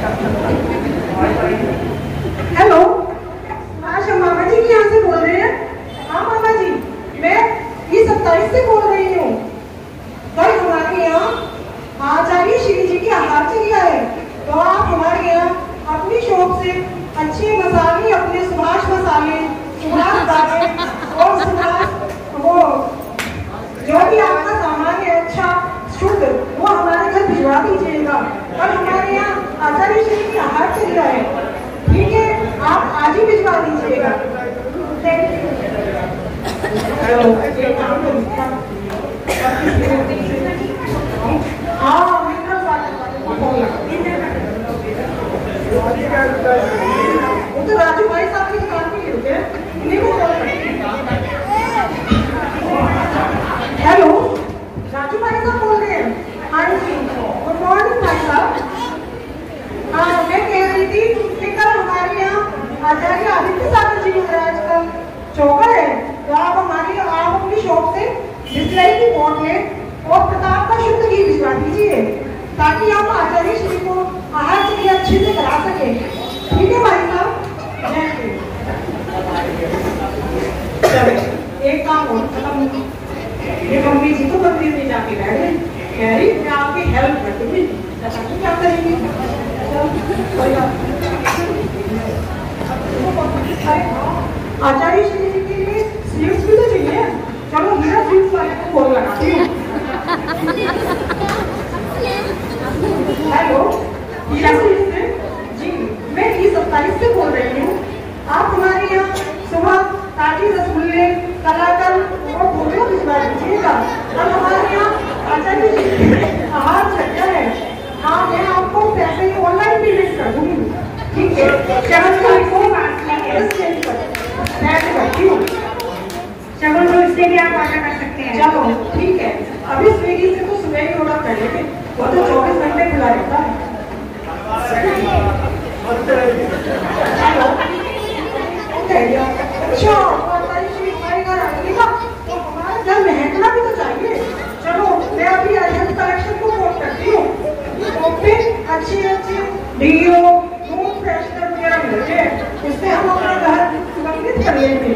Hello, आशा मामा जी के यहाँ से बोल रहे हैं? हाँ मामा जी, मैं ये 27 से बोल रही हूँ। कल हमारे यहाँ आचार्य श्री जी की आहार चर्या है, तो आप हमारे यहाँ अपनी शॉप से अच्छे मसाले, अपने सुभाष मसाले, सुभाष दागे और सुभाष वो जो भी आपका सामान है अच्छा शुद्ध, वो हमारे घर भिजवा दीजिएगा। कल हमारे यहाँ आचार्य श्री की आहार चर्या है, ठीक है? आप आज ही भिजवा दीजिएगा। हाँ, वो तो राजू भाई साहब की दुकान पे ही रुके, उन्हीं को कॉल करेंगे। हेलो, राजू भाई साहब बोल रहे हैं? हाँ जी, गुड मॉर्निंग भाई साहब। हाँ, मैं कह रही थी कि कल हमारे यहाँ आचार्य आदित्य सागर जी महाराज का चौका है, तो आप अपनी शॉप से बिस्लरी की बोतलें और प्रताप का शुद्ध घी भिजवा दीजिए, ताकि हम आचार्य श्री को आहार के लिए अच्छे से करा सके। ठीक है भाई साहब? एक काम और खत्म, ये मम्मी जी तो मंदिर में जाके बैठ गई, कह रही मैं आपकी हेल्प कर दूंगी। क्या करेंगी? आचार्य श्री जी के लिए स्वीट्स भी तो चाहिए। चलो हीरा स्वीट्स वाले को फोन लगाती हूँ। हेलो, हीरा स्वीट्स से जी, मैं E27 से बोल रही हूँ। आप हमारे यहाँ सुबह ताजी रसगुल्ले, कलाकंद और भोजन भिजवा दीजिएगा। और हमारे यहाँ आचार्य जी आहार चर्चा है। हाँ, मैं आपको पैसे ऑनलाइन पेमेंट कर दूंगी, ठीक है? चलो इससे भी आप ऑर्डर कर सकते हैं। चलो ठीक है, अभी स्विगी से तो सुबह ही ऑर्डर कर लेंगे, वो तो 24 घंटे खुला रहता है। अच्छा, हमारे घर आने का तो हमारे घर महकना भी तो चाहिए। चलो मैं अभी अजंत कलेक्शन को फोन करती हूँ, तो फिर अच्छे डीओ रूम फ्रेशनर वगैरह मिलते हैं, इससे हम अपना घर सुगंधित कर लेंगे।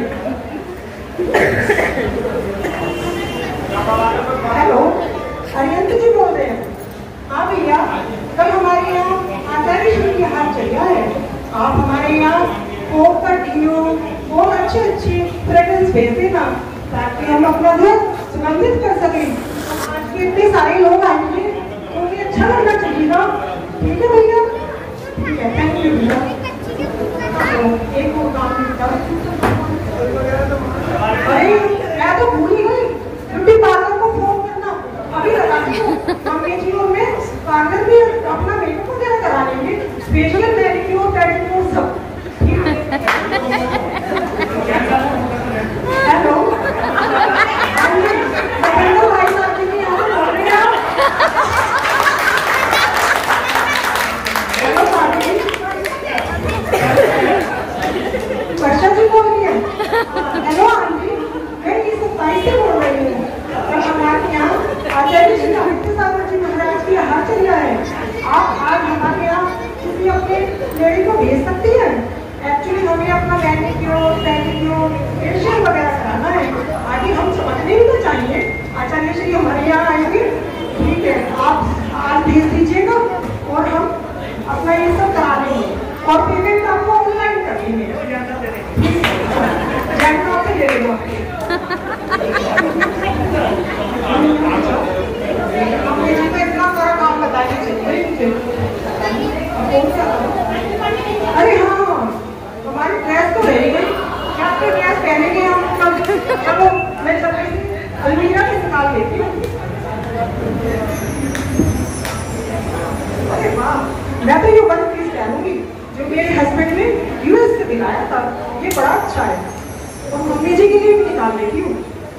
हेलो, अरियंत जी बोल रहे हैं? हाँ भैया, कल हमारे यहाँ आचार्य श्री की आहार चर्या है। आप हमारे यहाँ कोक का डीओ और अच्छे फ्रेग्रेंस भेज देना, ताकि हम अपना घर सुगंधित कर सकें। आज के इतने सारे लोग आएंगे तो उन्हें अच्छा लगना चाहिए ना। ठीक है भैया? ठीक है, थैंक यू भैया। एक और काम निपटा। अरे मैं तो भूल ही गई, ब्यूटी पार्लर को फोन करना अभी लगाती हूँ। मम्मी जी और मैं पार्लर में अपना मेकअप वगैरह करा लेंगे, फेशियल, मैनिक्योर, पेडिक्योर सब। हेलो, भाई साहब जी यहाँ से बोल रहे हैं आप? हेलो भाभी, वर्षा जी बोल रही है? हेलो आंटी, मैं E27 से बोल रही हूँ। हमारे यहाँ आचार्य श्री आदित्य सागर जी महाराज की आहार चर्या है। आप आज हमारे यहाँ किसी अपने लेडी को भेज सकती हैं? एक्चुअली हमें अपना मैनिक्योर, पेडिक्योर, फेशियल वगैरह कराना है। आगे हम समझने भी तो चाहिए, आचार्य श्री हमारे यहाँ आएंगे। ठीक है, आप आज भेज दीजिएगा और हम अपना ये सब करा लेंगे, और पेमेंट आपको ऑनलाइन कर देंगे। आपसे ले लेंगे। इतना सारा काम बताइए। अरे हाँ, हमारी ड्रेस तो रह गई, क्या तो ड्रेस पहनेंगे हम कल? चलो मैं अलमीरा से निकाल लेती हूँ। अरे वाह, मैं तो ये वन पीस पहनूंगी जो मेरे हस्बैंड ने यूएस से दिलाया था, ये बड़ा अच्छा है। और मम्मी जी के लिए भी निकाल लेती हूँ।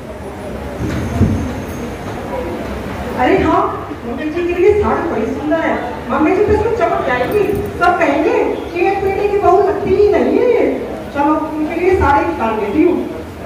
अरे हाँ, मम्मी जी के लिए साड़ी बड़ी सुंदर है, मम्मी जी तो इसमें चमक जाएगी, सब कहेंगे कि एक बेटी की बहू लगती ही नहीं है ये। चलो उनके लिए साड़ी निकाल लेती हूँ।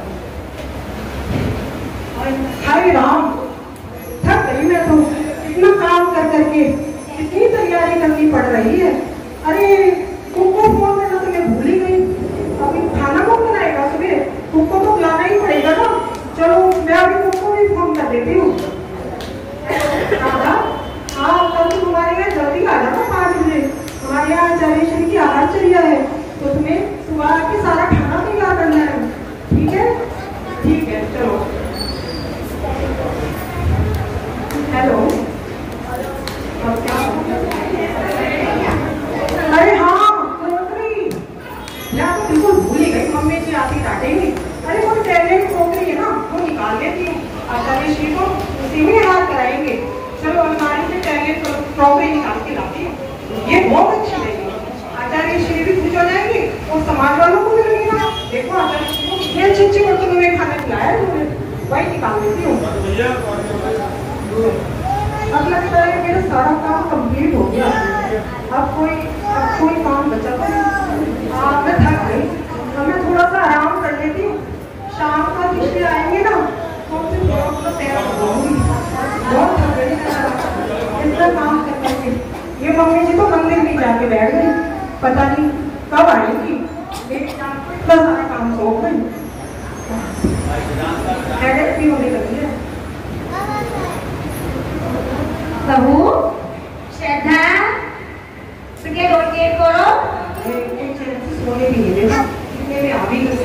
हरे राम, थक गई मैं तो, इतना काम कर करके इतनी तैयारी करनी पड़ रही है। अरे कुक को फोन करना तो मैं भूल ही गई। अभी खाना कौन बनाएगा सुबह? कुक को तो बुलाना ही पड़ेगा ना। चलो मैं अभी कुक को भी फोन कर देती हूँ। दादा, हाँ कल तुम हमारे यहाँ जल्दी आ जाना 5 बजे। हमारे यहाँ आचार्य की आहारचर्या है, तो तुम्हें सुबह आके सारा खाना तैयार करना है। ठीक है? ठीक है, चलो। हेलो, अब क्या? अरे हाँ, मैं तो बिल्कुल भूल ही गई। मम्मी जी आप ही डांटेंगी। अरे वो टैबलेट खोखरी है ना, वो निकाल लेती हूँ। आचार्य श्री को उसी में हाथ कराएंगे। चलो अलमारी से टैबलेट क्रॉकरी निकाल के लाती हूँ। ये बहुत अच्छी रहेगी। आचार्य श्री भी खुश हो जाएंगे और समाज वालों को भी लगेगा, देखो आचार्य श्री को कितने अच्छे बर्तनों में खाना खिलाया है तुमने। वही निकाल लेती हूँ। अब लगता है मेरा सारा काम कंप्लीट हो गया। अब कोई काम बचा तो नहीं। मैं थक गई। अब मैं थोड़ा सा आराम कर लेती हूँ। शाम को रिश्ते आएंगे ना, तो फिर बहुत तैयार होगी। बहुत थक गई इतना काम करने से। ये मम्मी जी तो मंदिर में जाके बैठ गई, पता नहीं कब आएगी। इतना सारा काम सौंप गई, हेडेक भी होने लगी है। बहू, श्रद्धा, सुबह रोड गेट खोलो। सोने भी नहीं देना, इतने में आ भी गई।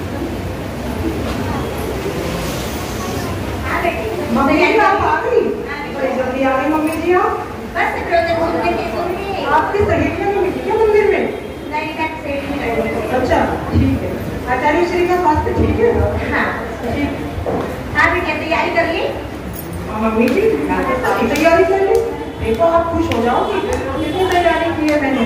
मम्मी जी आप आ गई? बड़ी जल्दी आ गई मम्मी जी आप। बस आपकी सहेलियां नहीं मिली क्या मंदिर में? अच्छा ठीक है। आचार्य श्री का स्वास्थ्य ठीक है? हाँ ठीक। आप क्या तैयारी कर ली? मम्मी जी सारी तैयारी कर ली। देखो आप खुश हो जाओगी, कितनी तैयारी की है मैंने।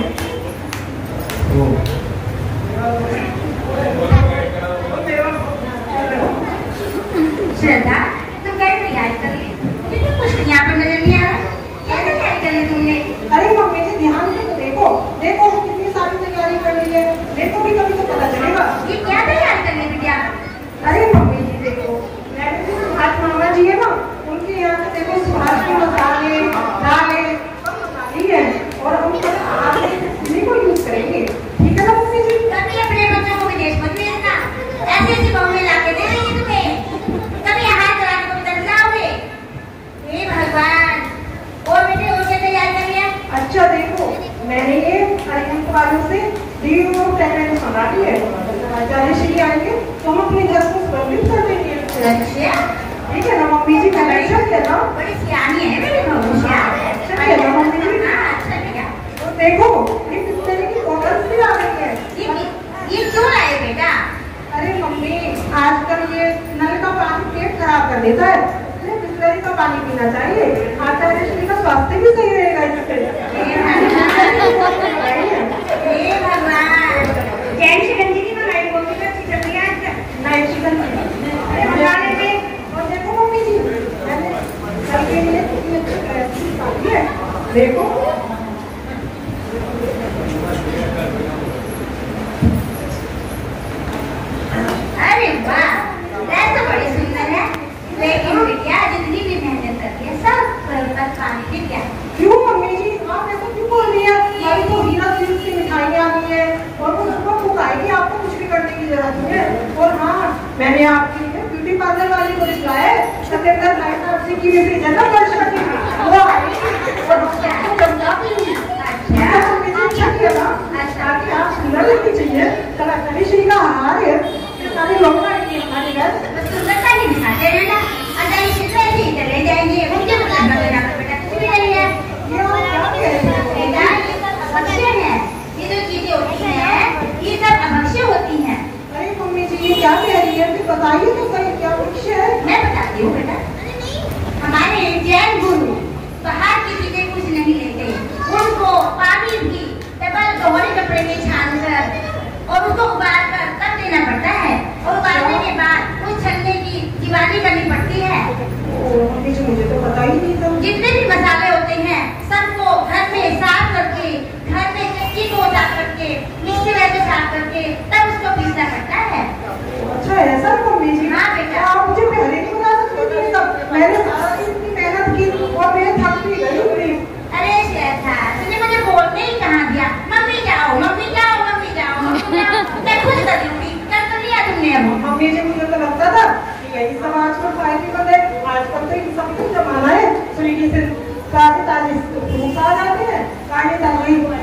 श्रद्धा, तुम क्या तैयारी कर ली? मुझे तो कुछ यहाँ पर नजर नहीं आ रहा। क्या तैयारी कर ली तुमने? अरे मम्मी जी ध्यान से तो देखो, देखो कितनी सारी तैयारी कर ली है। देखो भी कभी तो पता चलेगा। ये क्या तैयारी कर ली बिटिया? अरे मम्मी जी देखो, मैंने जो सुभाष मामा जी है ना, उनके यहाँ से देखो सुभाष के मसाले दालें सब बना ली है और हम इन्हीं को यूज करेंगे। ठीक है ना मम्मी जी? कभी अपने बच्चों को विदेश मत भेजना। ऐसी बहुएं लाके दे देंगे तुम्हें। कभी हाथ चलाने को उतर जाओगे। हे भगवान, और बेटे और क्या तैयारी कर लिया? अच्छा देखो, मैंने ये हरियंक वालों से डी और टैबलेट मंगा दी है। आचार्य श्री आएंगे तो हम अपने घर को सुरक्षित कर देंगे। अच्छा ठीक है ना मम्मी जी? अच्छा है ना? बड़ी सियानी है मेरी बहू। अच्छा है ना मम्मी जी? हाँ अच्छा बेटा। तो देखो ये किस तरह की बॉटल्स भी आ गई है। ये क्यों लाए बेटा? अरे मम्मी आजकल ये नल का पानी पेट खराब कर देता है, इसलिए बिस्लरी का पानी पीना चाहिए। आचार्य श्री का स्वास्थ्य भी सही रहेगा इससे। हे भगवान, जैन शिकंजी की मंगाई वो भी अच्छी चल रही है आजकल। नाइट शिकंजी मंगाने में। और देखो मम्मी जी मैंने कल के लिए कितनी अच्छी ड्रेस निकाली है। देखो अरे वाह, ड्रेस तो बड़ी सुंदर है। लेकिन बिटिया जितनी भी मेहनत करती है सब पर पानी गिर गया। क्यों मम्मी जी आप ऐसा क्यों बोल रही हैं? हमारी तो हीरा सिल्क की मिठाइयाँ आई है और वो सुबह बुक आएगी, आपको कुछ भी करने की जरूरत नहीं है। और हाँ मैंने आपके लिए ब्यूटी पार्लर वाली को बुलाया है, सत्येंद्र नायक जी की भी जगह पर शादी वो आएगी और आपको जमना भी अच्छा किया ना। ताकि आप सुंदर लगनी चाहिए। कलाकारी श्री का हार है, सारे लोग आएंगे हमारे घर। बस सुंदरता ही दिखाते रहना। अगर इसी तरह से चले जाएंगे मुझे बता बेटा कुछ भी नहीं है। ये आप क्या कह रहे हैं? बेटा ये सब अभक्ष्य है। ये जो चीजें होती हैं ये सब अभक्ष्य होती हैं। अरे मम्मी जी ये क्या कह रही है? फिर बताइए तो सही क्या विषय है? मैं बताती हूँ बेटा। हमारे जैन गुरु बाहर की चीजें कुछ नहीं लेते। उनको पानी भी डबल दोहरे कपड़े में छान कर और उसको उबाल कर तब देना पड़ता है और उबालने के बाद उस छलने की दीवानी करनी पड़ती है। मम्मी जी मुझे तो पता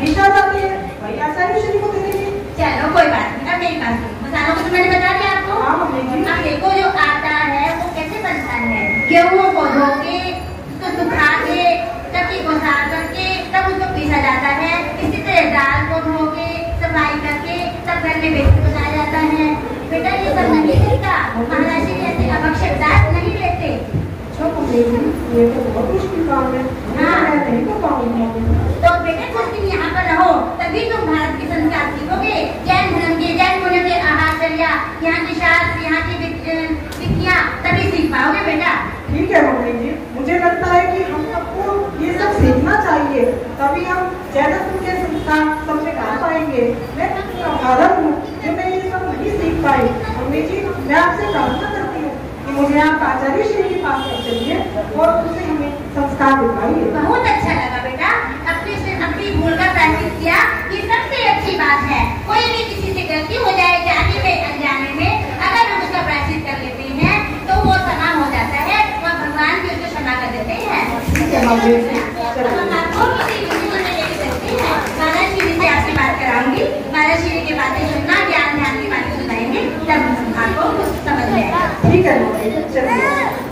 हमेशा जाते हैं, वही आचार्य श्री को दे देंगे। चलो कोई बात नहीं, अब मेरी बात सुनो। मसालों को तो मैंने बता दिया आपको। हाँ मम्मी जी। अब देखो जो आटा है वो कैसे बनता है। गेहूं को धो के उसको सुखा के चक्की को साफ करके तब उसको पीसा जाता है। इसी तरह दाल को धो के सफाई करके तब घर में बेसन बनाया जाता है। बेटा ये सब नहीं सीखता, महाराष्ट्र के ऐसे आवश्यक दाल नहीं लेते। अच्छा मम्मी जी, ये तो बहुत मुश्किल काम है। हाँ। मैं नहीं कर पाऊंगी मम्मी। तो बेटे कुछ दिन यहाँ पर रहो तभी तुम भारत के संस्कार सीखोगे। जैन धर्म के, जैन मुनियों के आहारचर्या, यहाँ की शास्त्र, यहाँ की विधियाँ तभी सीख पाओगे बेटा। ठीक है मम्मी जी, मुझे लगता है कि हम सबको ये सब सीखना चाहिए, तभी हम जैनत्व के संस्कार सब में गा पाएंगे। मैं असाधारण हूँ जो मैं ये सब नहीं सीख पाई। मम्मी जी, मैं आपसे प्रार्थना करती हूँ कि मुझे आप आचार्य श्री के पास ले चलिए और उनसे हमें संस्कार दिखाइए। बहुत अच्छा लगा बेटा, अपनी भूल का प्रायश्चित किया, ये सबसे अच्छी बात है। कोई भी किसी से गलती हो जाए जाने में अनजाने में, अगर हम उसका प्रायश्चित कर लेते हैं तो वो क्षमा हो जाता है और भगवान भी उसको क्षमा कर देते हैं। हम आपको किसी विधि में लेके चलते हैं। महाराज श्री से आपसे बात कराऊंगी, महाराज श्री की बातें सुनना, ज्ञान ध्यान की बातें सुनाएंगे, तब आपको कुछ समझ में आएगा। ठीक है मम्मी, चलिए।